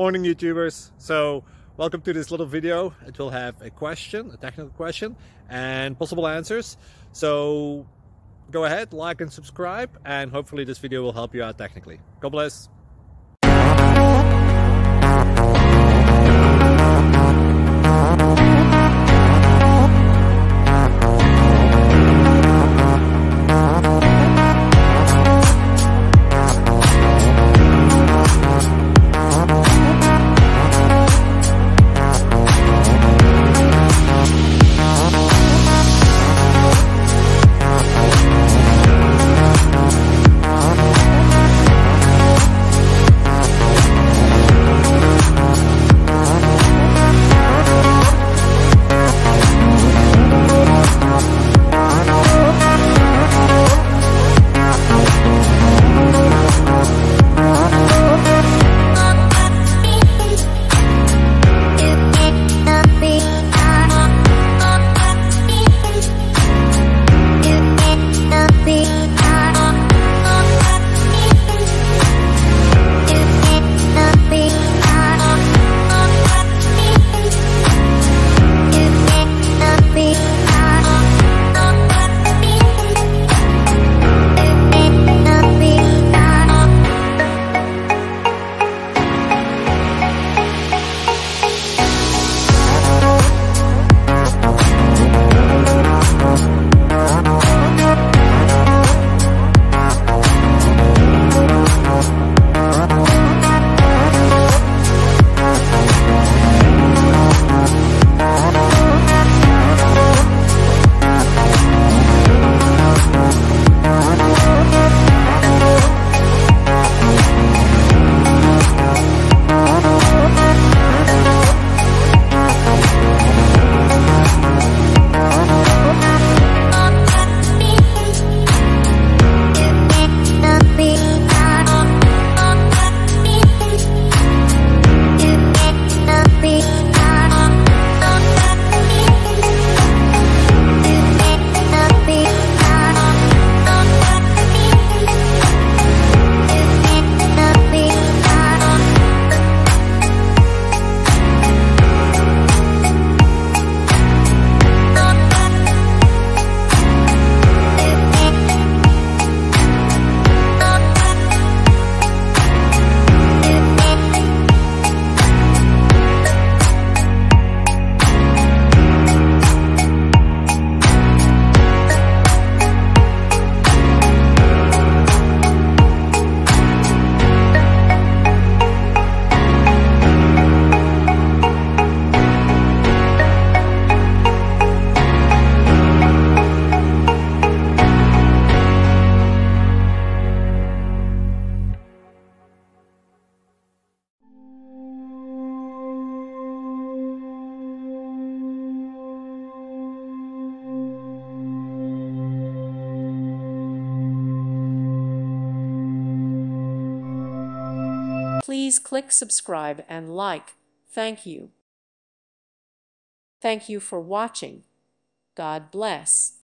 Morning YouTubers. So welcome to this little video. It will have a question, a technical question, and possible answers. So go ahead, like and subscribe, and hopefully this video will help you out technically. God bless. Please click subscribe and like. Thank you. Thank you for watching. God bless.